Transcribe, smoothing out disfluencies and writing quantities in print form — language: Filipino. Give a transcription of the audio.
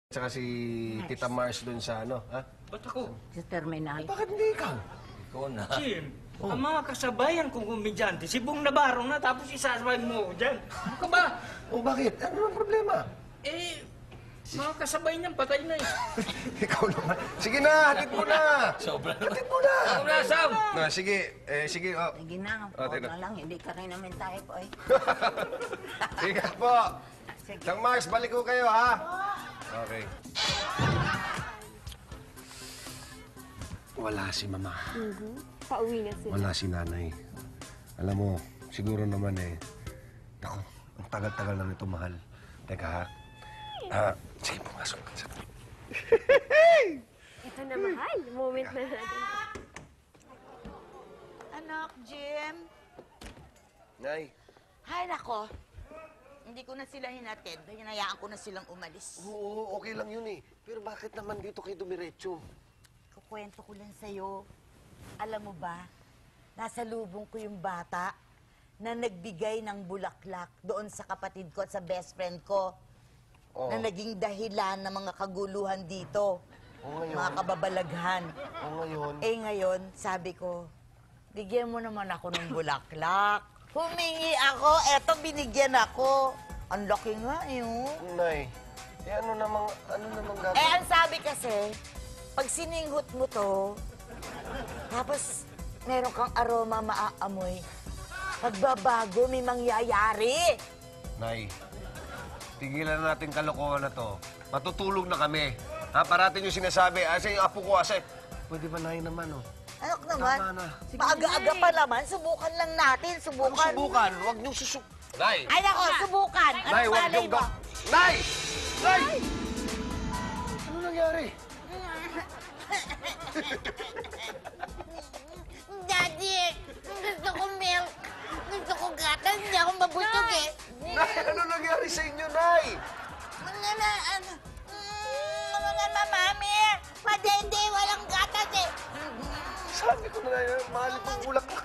Tsaka si Tita Mars dun sa ano, ha? Ba't ako? Sa terminal. Bakit hindi ikaw? Ikaw na. Jim, ang mga kasabayan kong komedyante, si Bong Navarro na, tapos isasabay mo ako dyan. Ano ka ba? O bakit? Ano ang problema? Eh, mga kasabay niyan, patay na eh. Ikaw naman. Sige na, hatid mo na. Sobra na. Hatid mo na. Ako na, Sam! Sige, sige. Oh. Sige na, Oh, huwag teka. na lang, hindi ka rin naman tayo po eh. Ingat po. Sige. Sang Mars, balik ko kayo, ha? Okay. Wala si Mama. Pauwi na sila. Wala si Nanay. Alam mo, siguro naman Naku, ang tagal-tagal na nito, mahal. Teka, ha? Sige, pumasok ka sa... Ito na, mahal. Moment na natin. Anak, Jim. Nay. Hay, nako. Hindi ko na sila hinatid. Hinayaan ko na silang umalis. Oo, okay lang yun eh. Pero bakit naman dito kayo dumiretso? Kukwento ko lang sa'yo. Alam mo ba, nasa lubong ko yung bata na nagbigay ng bulaklak doon sa kapatid ko at sa best friend ko Oo. na naging dahilan ng mga kaguluhan dito. O ngayon? Mga kababalaghan. O ngayon? Eh ngayon, sabi ko, bigyan mo naman ako ng bulaklak. Humingi ako, eto binigyan ako. Ang laki nga yun. Nay, ano namang gagawin? Eh, ang sabi kasi, pag sininghot mo to, tapos meron kang aroma maaamoy, pagbabago, may mangyayari. Nay, tigilan na natin kalokohan na to. Matutulog na kami. Ha, parating yung sinasabi. Asa yung apo ko, asa. Pwede ba, Nay, naman, oh? Anak naman, Tama na. maaga-aga pa naman, subukan lang natin, Huwag subukan. subukan. Huwag niyong Nay! Ay nako, subukan. Nay, Anong huwag malay niyong mo? Nay! Nay! Ano nangyari? Daddy, gusto ko milk. Gusto ko gatas, hindi ako mabusog eh. Nay, ano nangyari sa inyo, Nay? Mami, madende, walang gatas eh. Sabi ko na, mahal itong bulaklak